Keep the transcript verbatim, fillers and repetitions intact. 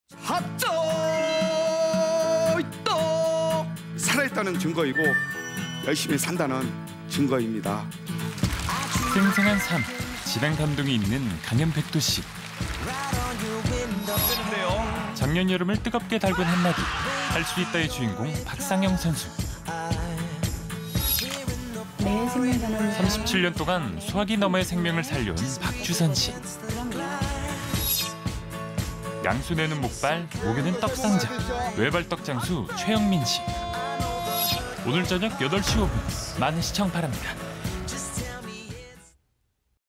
합정 또 살아있다는 증거이고 열심히 산다는 증거입니다. 생생한 삶, 진한 감동이 있는 강연백도 씨. 작년 여름을 뜨겁게 달군 한마디, 할 수 있다의 주인공 박상영 선수. 내 생명 변호는 삼십칠 년 동안 수화기 너머의 생명을 살려온 박주선 씨. 양손에는 목발, 목에는 떡상자, 외발떡 장수 최영민 씨. 오늘 저녁 여덟 시 오 분 많은 시청 바랍니다.